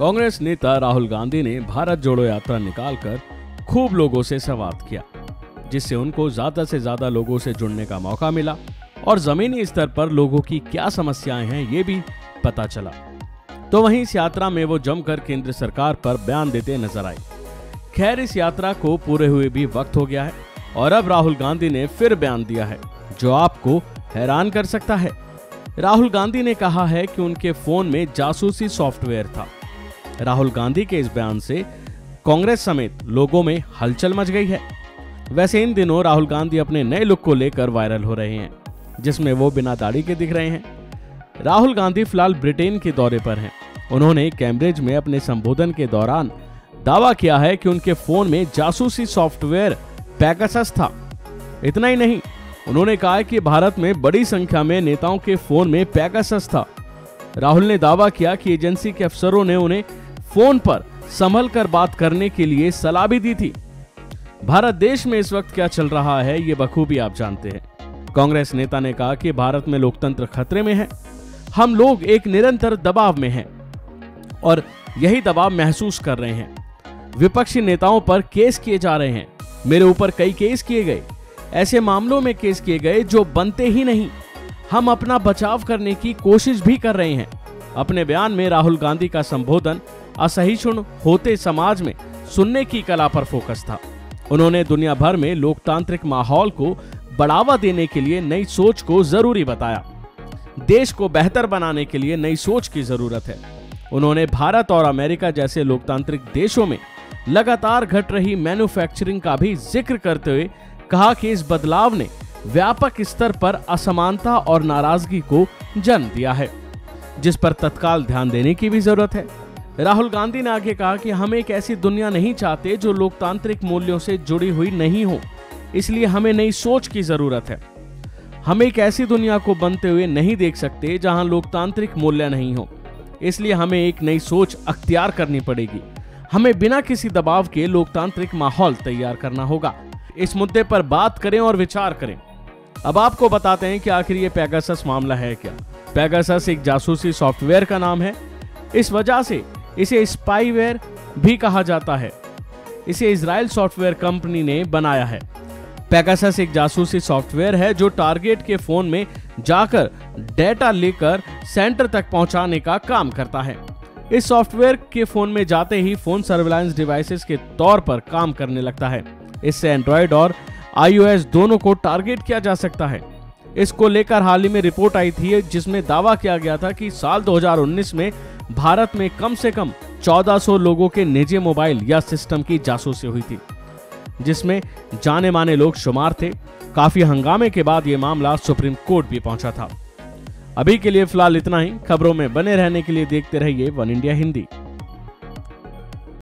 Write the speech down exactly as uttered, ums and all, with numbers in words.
कांग्रेस नेता राहुल गांधी ने भारत जोड़ो यात्रा निकालकर खूब लोगों से संवाद किया, जिससे उनको ज्यादा से ज्यादा लोगों से जुड़ने का मौका मिला और जमीनी स्तर पर लोगों की क्या समस्याएं हैं ये भी पता चला। तो वहीं इस यात्रा में वो जमकर केंद्र सरकार पर बयान देते नजर आए। खैर, इस यात्रा को पूरे हुए भी वक्त हो गया है और अब राहुल गांधी ने फिर बयान दिया है जो आपको हैरान कर सकता है। राहुल गांधी ने कहा है कि उनके फोन में जासूसी सॉफ्टवेयर था। राहुल गांधी के इस बयान से कांग्रेस समेत लोगों में हलचल मच गई है। वैसे इन दिनों राहुल गांधी अपने नए लुक को लेकर वायरल हो रहे हैं, जिसमें वो बिना दाढ़ी के दिख रहे हैं। राहुल गांधी फिलहाल ब्रिटेन के दौरे पर हैं। उन्होंने कैम्ब्रिज में अपने संबोधन के दौरान दावा किया है कि उनके फोन में जासूसी सॉफ्टवेयर पैगासस था। इतना ही नहीं, उन्होंने कहा कि भारत में बड़ी संख्या में नेताओं के फोन में पैगासस था। राहुल ने दावा किया कि एजेंसी के अफसरों ने उन्हें फोन पर संभल कर बात करने के लिए सलाह भी दी थी। भारत देश में इस वक्त क्या चल रहा है ये बखूबी आप जानते हैं। कांग्रेस नेता ने कहा कि भारत में लोकतंत्र खतरे में है। हम लोग एक निरंतर दबाव में हैं और यही दबाव महसूस कर रहे हैं। विपक्षी नेताओं पर केस किए जा रहे हैं। मेरे ऊपर कई केस किए गए, ऐसे मामलों में केस किए गए जो बनते ही नहीं। हम अपना बचाव करने की कोशिश भी कर रहे हैं। अपने बयान में राहुल गांधी का संबोधन असहिष्णु होते समाज में सुनने की कला पर फोकस था। उन्होंने दुनिया भर में लोकतांत्रिक माहौल को बढ़ावा देने के लिए नई सोच को जरूरी बताया। देश को बेहतर बनाने के लिए नई सोच की जरूरत है। उन्होंने भारत और अमेरिका जैसे लोकतांत्रिक देशों में लगातार घट रही मैन्युफैक्चरिंग का भी जिक्र करते हुए कहा कि इस बदलाव ने व्यापक स्तर पर असमानता और नाराजगी को जन्म दिया है, जिस पर तत्काल ध्यान देने की भी जरूरत है। राहुल गांधी ने आगे कहा कि हम एक ऐसी दुनिया नहीं चाहते जो लोकतांत्रिक मूल्यों से जुड़ी हुई नहीं हो, इसलिए हमें नई सोच की जरूरत है। हम एक ऐसी दुनिया को बनते हुए नहीं देख सकते जहां लोकतांत्रिक मूल्य नहीं हो, इसलिए हमें एक नई सोच अख्तियार करनी पड़ेगी। हमें बिना किसी दबाव के लोकतांत्रिक माहौल तैयार करना होगा। इस मुद्दे पर बात करें और विचार करें। अब आपको बताते हैं कि आखिर ये पैगासस मामला है क्या। पैगासस एक जासूसी सॉफ्टवेयर का नाम है। इस वजह से इसे स्पाईवेयर भी कहा जाता है। इसे इजराइल सॉफ्टवेयर कंपनी ने बनाया है। पैगासस एक जासूसी सॉफ्टवेयर है जो टारगेट के फोन में जाकर डेटा लेकर सेंटर तक पहुंचाने का काम करता है। इस सॉफ्टवेयर के फोन में जाते ही फोन सर्विलांस डिवाइसेस के तौर पर काम करने लगता है। इससे एंड्रॉयड और आईओएस दोनों को टारगेट किया जा सकता है। इसको लेकर हाल ही में रिपोर्ट आई थी जिसमें दावा किया गया था कि साल दो हज़ार उन्नीस में भारत में कम से कम चौदह सौ लोगों के निजी मोबाइल या सिस्टम की जासूसी हुई थी, जिसमें जाने माने लोग शुमार थे। काफी हंगामे के बाद यह मामला सुप्रीम कोर्ट भी पहुंचा था। अभी के लिए फिलहाल इतना ही। खबरों में बने रहने के लिए देखते रहिए वन इंडिया हिंदी।